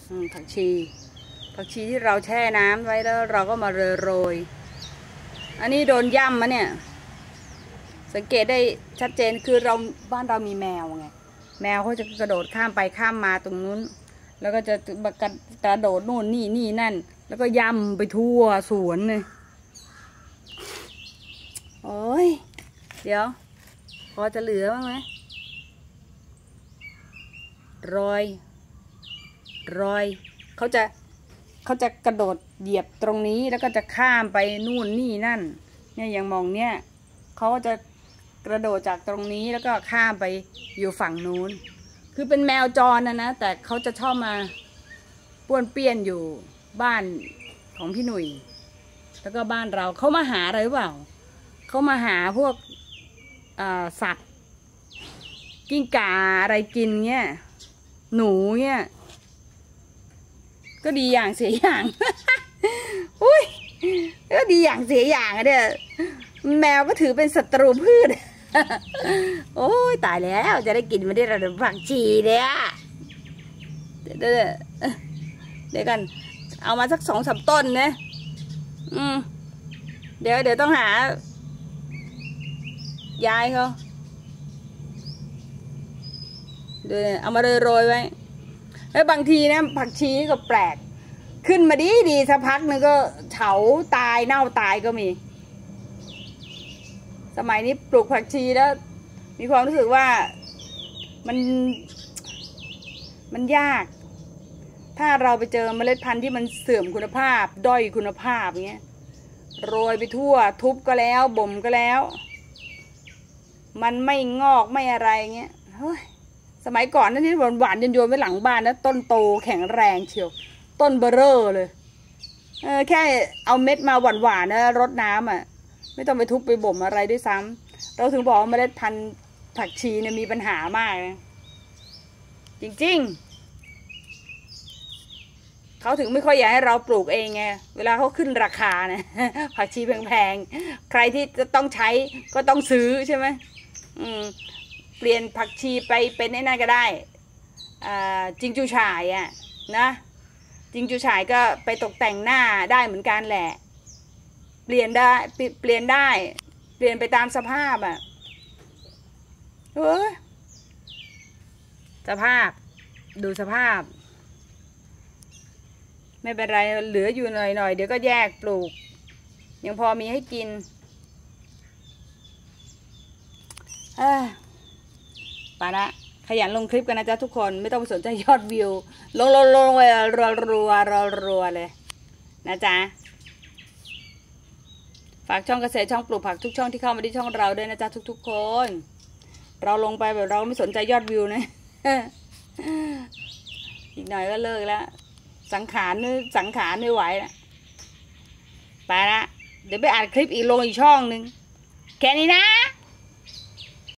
ผักชีที่เราแช่น้ำไว้แล้วเราก็มาโรยอันนี้โดนย่ำมาเนี่ยสังเกตได้ชัดเจนคือบ้านเรามีแมวไงแมวเขาจะกระโดดข้ามไปข้ามมาตรงนู้นแล้วก็จะกระโดดนู่นนี่นั่นแล้วก็ย่ำไปทั่วสวนเลยโอ้ยเดี๋ยวพอจะเหลือบ้างไหมรอยเขาจะกระโดดเหยียบตรงนี้แล้วก็จะข้ามไปนู่นนี่นั่นเนี่ยอย่างมองเนี่ยเขาจะกระโดดจากตรงนี้แล้วก็ข้ามไปอยู่ฝั่งนู้นคือเป็นแมวจรนะแต่เขาจะชอบมาป้วนเปี้ยนอยู่บ้านของพี่หนุ่ยแล้วก็บ้านเราเขามาหาอะไรหรือเปล่าเขามาหาพวกสัตว์กิ้งก่าอะไรกินเนี่ยหนูเนี่ยก็ดีอย่างเสียอย่าง อุ้ยก็ดีอย่างเสียอย่างอะเนี่ยแมวก็ถือเป็นศัตรูพืช โอ้ยตายแล้วจะได้กินไม่ได้ระดับผักชีเนี่ยเดี๋ยวกันเอามาสัก2-3 ต้นนะเดี๋ยวต้องหายายเขาเดี๋ยวเอามาโรยไว้แล้วบางทีนะผักชีก็แปลกขึ้นมาดีสักพักนึงก็เฉาตายเน่าตายก็มีสมัยนี้ปลูกผักชีแล้วมีความรู้สึกว่ามันยากถ้าเราไปเจอเมล็ดพันธุ์ที่มันเสื่อมคุณภาพด้อยคุณภาพเงี้ยโรยไปทั่วทุบก็แล้วบ่มก็แล้วมันไม่งอกไม่อะไรเงี้ยเฮ้ยสมัยก่อนนั่นที่หวานโยนไว้หลังบ้านนะต้นโตแข็งแรงเชียวต้นเบอร์เรอเลยแค่เอาเม็ดมาหวานนะรดน้ำอ่ะไม่ต้องไปทุบไปบ่มอะไรด้วยซ้ำเราถึงบอกว่าเมล็ดพันธุ์ผักชีเนี่ยมีปัญหามากนะจริงๆเขาถึงไม่ค่อยอยากให้เราปลูกเองไงเวลาเขาขึ้นราคาเนี่ย ผักชีแพงๆใครที่จะต้องใช้ก็ต้องซื้อใช่ไหมเปลี่ยนผักชีไปเป็นไอ้นั่นก็ได้จิงจูฉ่ายอ่ะนะจิงจูฉ่ายก็ไปตกแต่งหน้าได้เหมือนกันแหละเปลี่ยนไปตามสภาพอ่ะสภาพดูสภาพไม่เป็นไรเหลืออยู่หน่อยเดี๋ยวก็แยกปลูกยังพอมีให้กินไปละขยันลงคลิปกันนะจ๊ะทุกคนไม่ต้องสนใจยอดวิวลงเลยรัวเลยนะจ๊ะฝากช่องเกษตรช่องปลูกผักทุกช่องที่เข้ามาที่ช่องเราด้วยนะจ๊ะทุกคนเราลงไปแบบเราไม่สนใจยอดวิวนะ อีกหน่อยก็เลิกแล้วสังขารไม่ไหวแล้วไปละเดี๋ยวไปอัดคลิปอีกลงอีกช่องนึงแค่นี้นะ